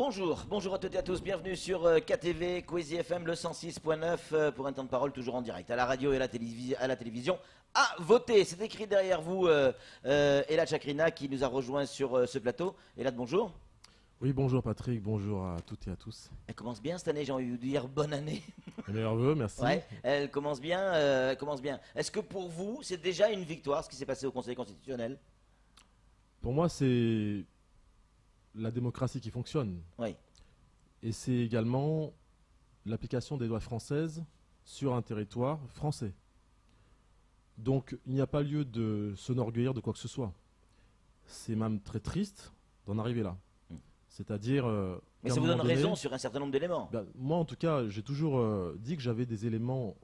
Bonjour à toutes et à tous, bienvenue sur KTV, Kwezi FM le 106.9 pour un temps de parole toujours en direct, à la radio et à la télévision. À voter, c'est écrit derrière vous, Elad Chakrina qui nous a rejoint sur ce plateau. Elad, bonjour. Oui, bonjour Patrick, bonjour à toutes et à tous. Elle commence bien cette année, j'ai envie de dire bonne année. Meilleurs vœux, merci. Ouais, elle commence bien, Est-ce que pour vous, c'est déjà une victoire ce qui s'est passé au Conseil constitutionnel? Pour moi, c'est la démocratie qui fonctionne. Oui. Et c'est également l'application des lois françaises sur un territoire français. Donc, il n'y a pas lieu de s'enorgueillir de quoi que ce soit. C'est même très triste d'en arriver là. C'est-à-dire... mais ça vous donne raison sur un certain nombre d'éléments. Moi, en tout cas, j'ai toujours dit que j'avais des éléments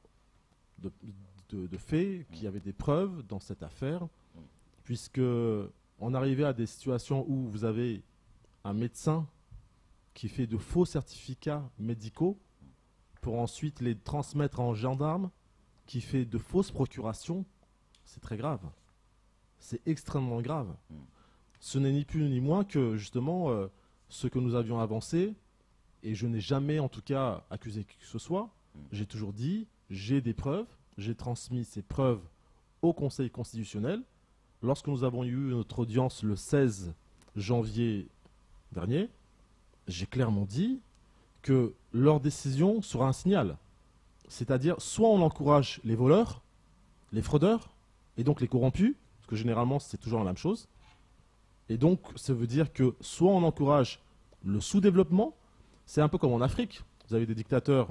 de faits, qu'il y avait des preuves dans cette affaire, puisque on arrivait à des situations où vous avez un médecin qui fait de faux certificats médicaux pour ensuite les transmettre en gendarme, qui fait de fausses procurations. C'est très grave. C'est extrêmement grave. Ce n'est ni plus ni moins que justement ce que nous avions avancé, et je n'ai jamais en tout cas accusé qui que ce soit. J'ai toujours dit, j'ai des preuves, j'ai transmis ces preuves au Conseil constitutionnel. Lorsque nous avons eu notre audience le 16 janvier dernier, j'ai clairement dit que leur décision sera un signal. C'est-à-dire, soit on encourage les voleurs, les fraudeurs, et donc les corrompus, parce que généralement c'est toujours la même chose. Et donc, ça veut dire que soit on encourage le sous-développement, c'est un peu comme en Afrique. Vous avez des dictateurs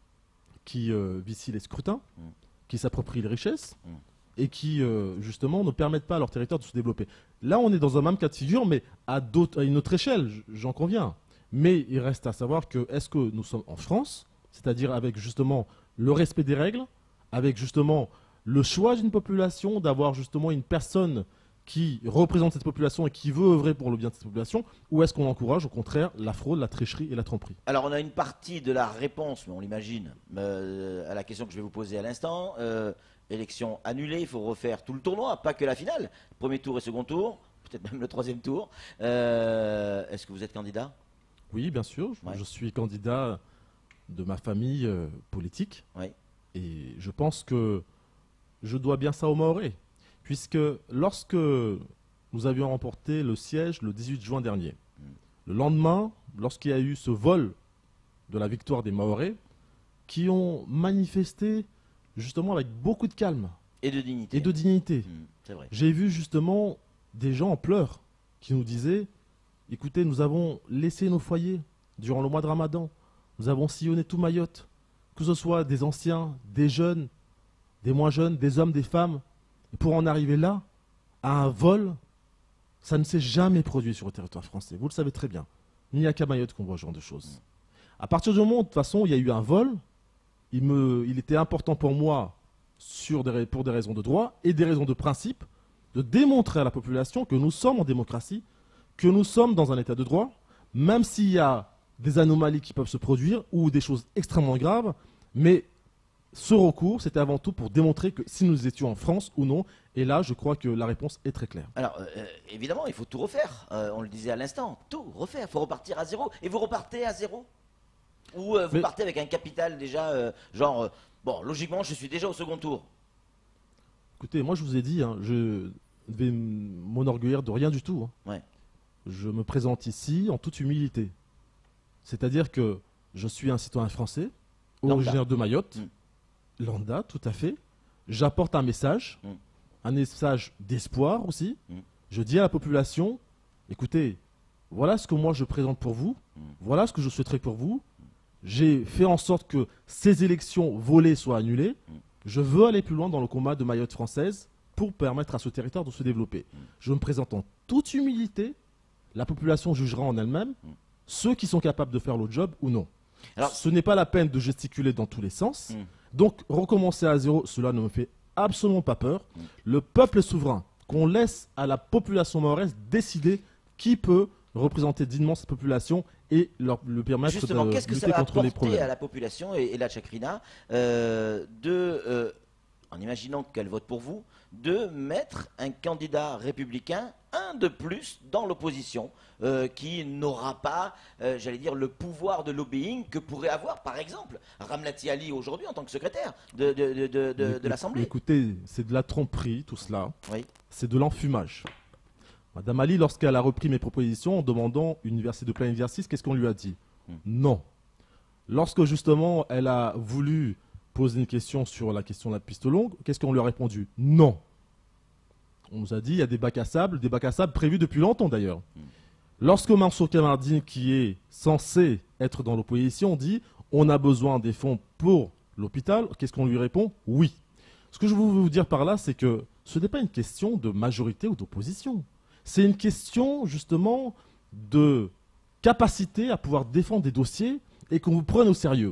qui vicient les scrutins, qui s'approprient les richesses, et qui, justement, ne permettent pas à leur territoire de se développer. Là, on est dans un même cas de figure, mais à une autre échelle, j'en conviens. Mais il reste à savoir que, est-ce que nous sommes en France, c'est-à-dire avec, justement, le respect des règles, avec, justement, le choix d'une population, d'avoir, justement, une personne qui représente cette population et qui veut œuvrer pour le bien de cette population, ou est-ce qu'on encourage, au contraire, la fraude, la tricherie et la tromperie? Alors, on a une partie de la réponse, mais on l'imagine, à la question que je vais vous poser à l'instant. Élection annulée, il faut refaire tout le tournoi, pas que la finale. Premier tour et second tour, peut-être même le troisième tour. Est-ce que vous êtes candidat? Oui, bien sûr. Je suis candidat de ma famille politique. Ouais. Et je pense que je dois bien ça aux Mahorais. Puisque lorsque nous avions remporté le siège le 18 juin dernier, le lendemain, lorsqu'il y a eu ce vol de la victoire des Mahorais, qui ont manifesté justement avec beaucoup de calme et de dignité. C'est vrai. J'ai vu justement des gens en pleurs qui nous disaient, écoutez, nous avons laissé nos foyers durant le mois de Ramadan, nous avons sillonné tout Mayotte, que ce soit des anciens, des jeunes, des moins jeunes, des hommes, des femmes. Et pour en arriver là, à un vol, ça ne s'est jamais produit sur le territoire français. Vous le savez très bien. Il n'y a qu'à Mayotte qu'on voit ce genre de choses. À partir du moment où, de toute façon, il y a eu un vol, il était important pour moi, pour des raisons de droit et des raisons de principe, de démontrer à la population que nous sommes en démocratie, que nous sommes dans un état de droit, même s'il y a des anomalies qui peuvent se produire ou des choses extrêmement graves, mais ce recours, c'était avant tout pour démontrer que si nous étions en France ou non, et là, je crois que la réponse est très claire. Alors, évidemment, il faut tout refaire, on le disait à l'instant, tout refaire, il faut repartir à zéro, et vous repartez à zéro? Ou vous partez avec un capital déjà, bon, logiquement, je suis déjà au second tour. Écoutez, moi je vous ai dit, hein, je vais m'enorgueillir de rien du tout. Hein. Ouais. Je me présente ici en toute humilité. C'est-à-dire que je suis un citoyen français, originaire de Mayotte, lambda, tout à fait. J'apporte un message d'espoir aussi. Je dis à la population, écoutez, voilà ce que moi je présente pour vous, voilà ce que je souhaiterais pour vous. J'ai fait en sorte que ces élections volées soient annulées. Je veux aller plus loin dans le combat de Mayotte française pour permettre à ce territoire de se développer. Je me présente en toute humilité. La population jugera en elle-même ceux qui sont capables de faire le job ou non. Alors, ce n'est pas la peine de gesticuler dans tous les sens. Donc, recommencer à zéro, cela ne me fait absolument pas peur. Le peuple est souverain. Qu'on laisse à la population mahoraise décider qui peut représenter dignement cette population et leur permettre justement, de qu'est-ce que lutter ça va contre les apporter problèmes. à la population et la Chakrina en imaginant qu'elle vote pour vous, de mettre un candidat républicain, un de plus, dans l'opposition, qui n'aura pas, j'allais dire, le pouvoir de lobbying que pourrait avoir, par exemple, Ramlati Ali aujourd'hui en tant que secrétaire de l'Assemblée. Écoutez, c'est de la tromperie, tout cela. Oui. C'est de l'enfumage. Madame Ali, lorsqu'elle a repris mes propositions en demandant une université de plein exercice, qu'est-ce qu'on lui a dit? Non. Lorsque justement elle a voulu poser une question sur la question de la piste longue, qu'est-ce qu'on lui a répondu? Non. On nous a dit il y a des bacs à sable prévus depuis longtemps d'ailleurs. Lorsque Mansour Kamardine, qui est censé être dans l'opposition, dit on a besoin des fonds pour l'hôpital, qu'est-ce qu'on lui répond? Oui. Ce que je veux vous dire par là, c'est que ce n'est pas une question de majorité ou d'opposition. C'est une question justement de capacité à pouvoir défendre des dossiers et qu'on vous prenne au sérieux.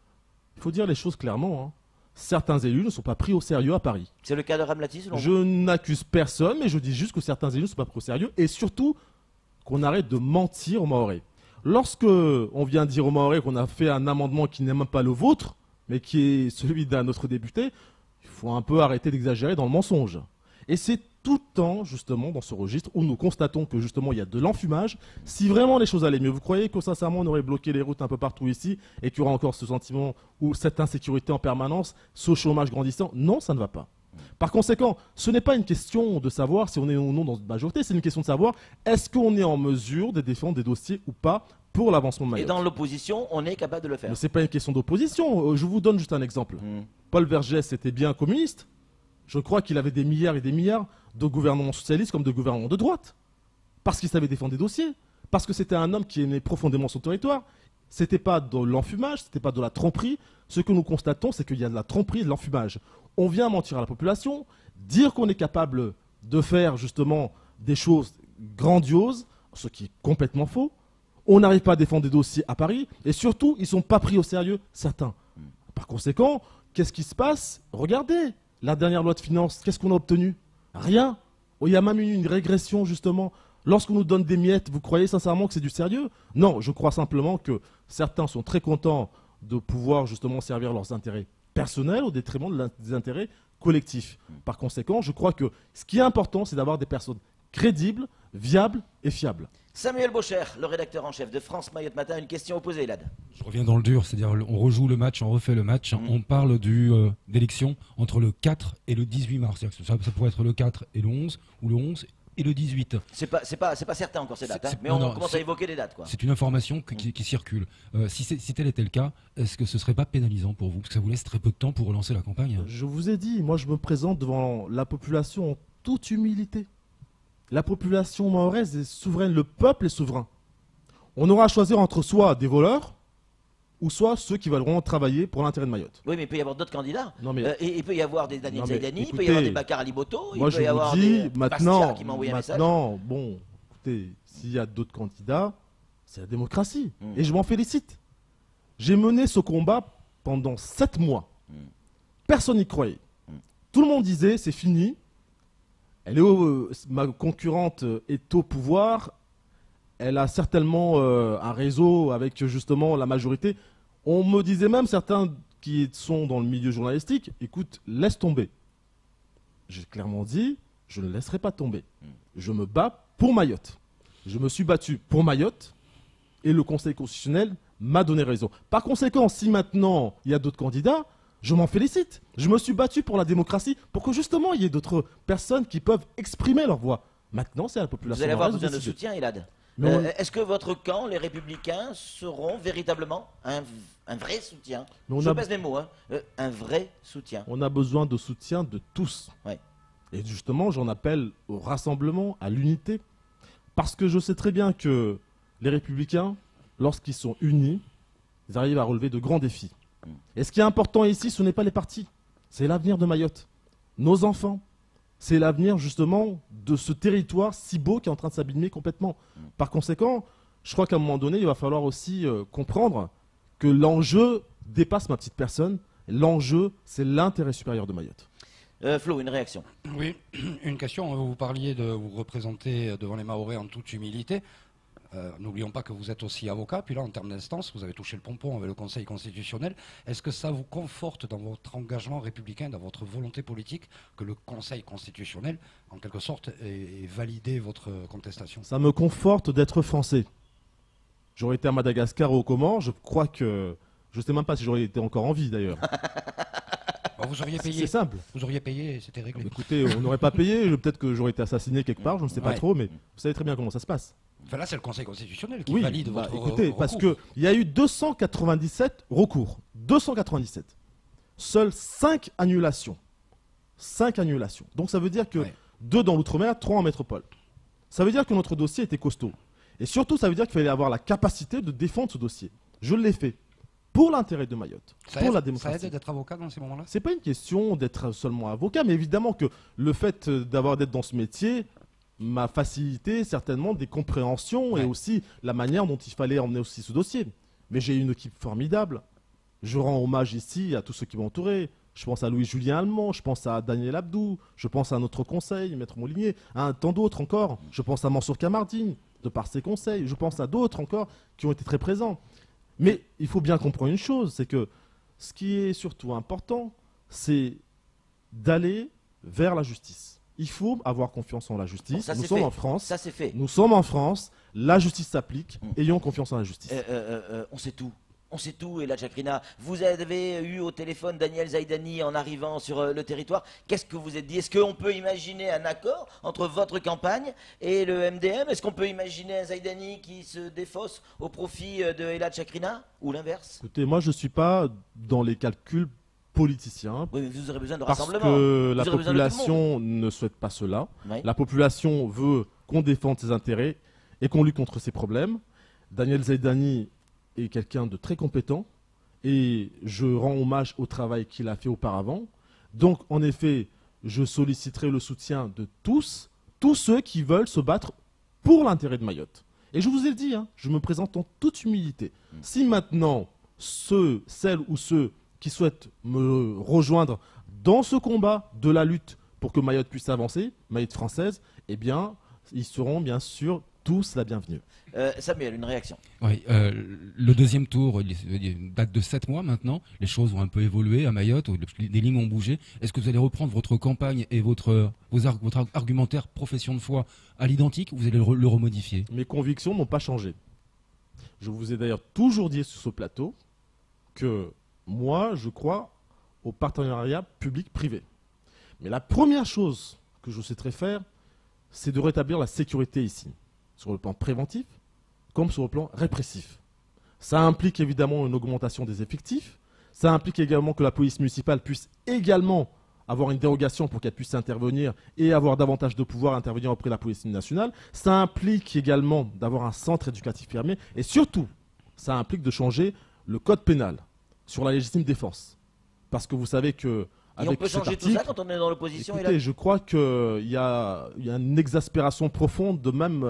Il faut dire les choses clairement. Hein. Certains élus ne sont pas pris au sérieux à Paris. C'est le cas de Ramlati, selon Je n'accuse personne, mais je dis juste que certains élus ne sont pas pris au sérieux et surtout qu'on arrête de mentir aux Mahorais. Lorsque on vient dire aux Mahorais qu'on a fait un amendement qui n'est même pas le vôtre, mais qui est celui d'un autre député, il faut un peu arrêter d'exagérer dans le mensonge. Et c'est tout le temps, justement, dans ce registre où nous constatons que, justement, il y a de l'enfumage. Si vraiment les choses allaient mieux, vous croyez que, sincèrement, on aurait bloqué les routes un peu partout ici et qu'il y aura encore ce sentiment ou cette insécurité en permanence, ce chômage grandissant? Non, ça ne va pas. Par conséquent, ce n'est pas une question de savoir si on est ou non dans une majorité, c'est une question de savoir est-ce qu'on est en mesure de défendre des dossiers ou pas pour l'avancement de Mayotte. Et dans l'opposition, on est capable de le faire. Mais ce n'est pas une question d'opposition. Je vous donne juste un exemple. Paul Vergès était bien communiste. Je crois qu'il avait des milliards et des milliards de gouvernements socialistes comme de gouvernements de droite. Parce qu'il savait défendre des dossiers. Parce que c'était un homme qui aimait profondément son territoire. C'était pas de l'enfumage, c'était pas de la tromperie. Ce que nous constatons, c'est qu'il y a de la tromperie et de l'enfumage. On vient mentir à la population, dire qu'on est capable de faire justement des choses grandioses, ce qui est complètement faux. On n'arrive pas à défendre des dossiers à Paris. Et surtout, ils ne sont pas pris au sérieux, certains. Par conséquent, qu'est-ce qui se passe? Regardez. La dernière loi de finances, qu'est-ce qu'on a obtenu? Rien. Il y a même eu une régression, justement. Lorsqu'on nous donne des miettes, vous croyez sincèrement que c'est du sérieux? Non, je crois simplement que certains sont très contents de pouvoir, justement, servir leurs intérêts personnels au détriment des intérêts collectifs. Par conséquent, je crois que ce qui est important, c'est d'avoir des personnes crédibles, viables et fiables. Samuel Baucher, le rédacteur en chef de France Mayotte Matin, une question opposée, Elad. Je reviens dans le dur, c'est-à-dire on rejoue le match, on refait le match, on parle d'élection entre le 4 et le 18 mars. Ça pourrait être le 4 et le 11, ou le 11 et le 18. C'est pas certain encore ces dates, hein, mais on commence à évoquer des dates, quoi. C'est une information qui circule. Si tel était le cas, est-ce que ce serait pas pénalisant pour vous? Parce que ça vous laisse très peu de temps pour relancer la campagne. Je vous ai dit, moi je me présente devant la population en toute humilité. La population mahoraise est souveraine, le peuple est souverain. On aura à choisir entre soit des voleurs, ou soit ceux qui veulent travailler pour l'intérêt de Mayotte. Oui, mais il peut y avoir d'autres candidats. Non, mais... il peut y avoir des Daniel Zaidani, écoutez, il peut y avoir des Bakar Aliboto, moi, il peut y avoir des Bastia qui m'a envoyé un message. Maintenant, bon, écoutez, s'il y a d'autres candidats, c'est la démocratie. Et je m'en félicite. J'ai mené ce combat pendant 7 mois. Personne n'y croyait. Tout le monde disait, c'est fini. Ma concurrente est au pouvoir. Elle a certainement un réseau avec justement la majorité. On me disait même, certains qui sont dans le milieu journalistique, écoute, laisse tomber. J'ai clairement dit, je ne laisserai pas tomber. Je me bats pour Mayotte. Je me suis battu pour Mayotte et le Conseil constitutionnel m'a donné raison. Par conséquent, si maintenant il y a d'autres candidats, je m'en félicite. Je me suis battu pour la démocratie, pour que justement il y ait d'autres personnes qui peuvent exprimer leur voix. Maintenant, c'est à la population. Vous allez avoir besoin de soutien, Elad. Mais est-ce que votre camp, les Républicains, seront véritablement un vrai soutien? Je pèse mes mots, hein. Un vrai soutien. On a besoin de soutien de tous. Ouais. Et justement, j'en appelle au rassemblement, à l'unité. Parce que je sais très bien que les Républicains, lorsqu'ils sont unis, ils arrivent à relever de grands défis. Et ce qui est important ici, ce n'est pas les partis. C'est l'avenir de Mayotte. Nos enfants. C'est l'avenir justement de ce territoire si beau qui est en train de s'abîmer complètement. Par conséquent, je crois qu'à un moment donné, il va falloir aussi comprendre que l'enjeu dépasse ma petite personne. L'enjeu, c'est l'intérêt supérieur de Mayotte. Flo, une réaction. Oui, une question. Vous parliez de vous représenter devant les Mahorais en toute humilité. N'oublions pas que vous êtes aussi avocat, puis là, en termes d'instance, vous avez touché le pompon avec le Conseil constitutionnel. Est-ce que ça vous conforte dans votre engagement républicain, dans votre volonté politique, que le Conseil constitutionnel, en quelque sorte, ait validé votre contestation? Ça me conforte d'être français. J'aurais été à Madagascar ou au Comores, je crois que... Je ne sais même pas si j'aurais été encore en vie d'ailleurs. Vous auriez payé. C'est simple. Vous auriez payé et c'était réglé. Écoutez, on n'aurait pas payé, peut-être que j'aurais été assassiné quelque part, je ne sais pas trop, mais vous savez très bien comment ça se passe. Enfin là, c'est le Conseil constitutionnel qui Oui, valide votre écoutez, recours. parce qu'il y a eu 297 recours. 297. Seules 5 annulations. 5 annulations. Donc ça veut dire que 2 dans l'outre-mer, 3 en métropole. Ça veut dire que notre dossier était costaud. Et surtout, ça veut dire qu'il fallait avoir la capacité de défendre ce dossier. Je l'ai fait. Pour l'intérêt de Mayotte, pour la démocratie. Ça aide d'être avocat dans ces moments-là? C'est pas une question d'être seulement avocat, mais évidemment que le fait d'être dans ce métier m'a facilité certainement des compréhensions et aussi la manière dont il fallait emmener aussi ce dossier. Mais j'ai une équipe formidable. Je rends hommage ici à tous ceux qui m'ont entouré. Je pense à Louis-Julien Allemand, je pense à Daniel Abdou, je pense à notre conseil, Maître Molinier, à tant d'autres encore. Je pense à Mansour Kamardine, de par ses conseils. Je pense à d'autres encore qui ont été très présents. Mais il faut bien comprendre une chose, c'est que ce qui est surtout important, c'est d'aller vers la justice. Il faut avoir confiance en la justice. Nous sommes en France. Ça, c'est fait. Nous sommes en France. La justice s'applique. Ayons confiance en la justice. On sait tout. On sait tout, Elhadj Chakrina. Vous avez eu au téléphone Daniel Zaidani en arrivant sur le territoire. Qu'est-ce que vous êtes dit? Est-ce qu'on peut imaginer un accord entre votre campagne et le MDM? Est-ce qu'on peut imaginer un Zaidani qui se défausse au profit de Elhadj Chakrina? Ou l'inverse? Écoutez, moi je ne suis pas dans les calculs politiciens. Oui, mais vous aurez besoin de parce rassemblement. que la population ne souhaite pas cela. Oui. La population veut qu'on défende ses intérêts et qu'on lutte contre ses problèmes. Daniel Zaidani est quelqu'un de très compétent et je rends hommage au travail qu'il a fait auparavant. Donc, en effet, je solliciterai le soutien de tous ceux qui veulent se battre pour l'intérêt de Mayotte. Et je vous ai dit, je me présente en toute humilité. Si maintenant, celles ou ceux qui souhaitent me rejoindre dans ce combat de la lutte pour que Mayotte puisse avancer, Mayotte française, eh bien, ils seront bien sûr tous la bienvenue. Samuel, une réaction? Oui, le deuxième tour, il date de 7 mois maintenant. Les choses ont un peu évolué à Mayotte, des lignes ont bougé. Est-ce que vous allez reprendre votre campagne et votre argumentaire profession de foi à l'identique ou vous allez le remodifier? Mes convictions n'ont pas changé. Je vous ai d'ailleurs toujours dit sur ce plateau que moi, je crois au partenariat public-privé. Mais la première chose que je souhaiterais faire, c'est de rétablir la sécurité ici, sur le plan préventif comme sur le plan répressif. Ça implique évidemment une augmentation des effectifs, ça implique également que la police municipale puisse également avoir une dérogation pour qu'elle puisse intervenir et avoir davantage de pouvoir à intervenir auprès de la police nationale, ça implique également d'avoir un centre éducatif fermé et surtout, ça implique de changer le code pénal sur la légitime défense. Parce que vous savez que et on peut changer tout ça quand on est dans l'opposition? Écoutez, je crois qu'il y a une exaspération profonde de même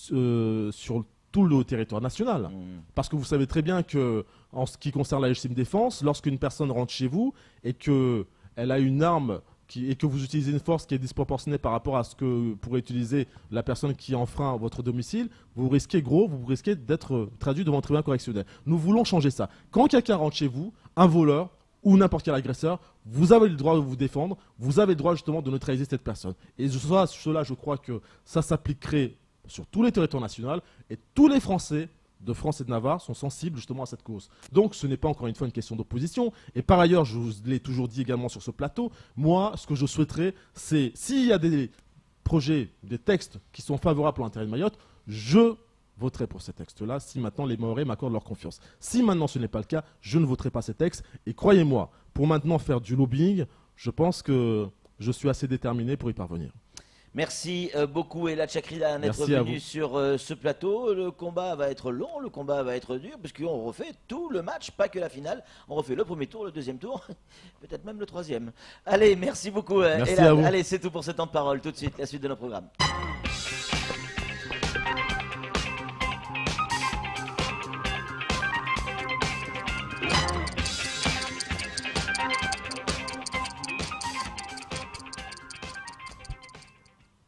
sur tout le territoire national. Parce que vous savez très bien que, en ce qui concerne la légitime défense, lorsqu'une personne rentre chez vous et qu'elle a une arme et que vous utilisez une force qui est disproportionnée par rapport à ce que pourrait utiliser la personne qui enfreint votre domicile, vous risquez d'être traduit devant un tribunal correctionnel. Nous voulons changer ça. Quand quelqu'un rentre chez vous, un voleur ou n'importe quel agresseur, vous avez le droit de vous défendre, vous avez le droit justement de neutraliser cette personne. Et cela, je crois que ça s'appliquerait sur tous les territoires nationaux et tous les Français de France et de Navarre sont sensibles justement à cette cause. Donc ce n'est pas encore une fois une question d'opposition. Et par ailleurs, je vous l'ai toujours dit également sur ce plateau, moi, ce que je souhaiterais, c'est s'il y a des projets, des textes qui sont favorables pour l'intérêt de Mayotte, je voterai pour ces textes-là si maintenant les Mahorais m'accordent leur confiance. Si maintenant ce n'est pas le cas, je ne voterai pas ces textes. Et croyez-moi, pour maintenant faire du lobbying, je pense que je suis assez déterminé pour y parvenir. Merci beaucoup Elhadj Chakrina d'être venu sur ce plateau. Le combat va être long, le combat va être dur, puisqu'on refait tout le match, pas que la finale. On refait le premier tour, le deuxième tour, peut-être même le troisième. Allez, merci beaucoup Elhadj. Allez, c'est tout pour ce temps de parole. Tout de suite, la suite de nos programmes.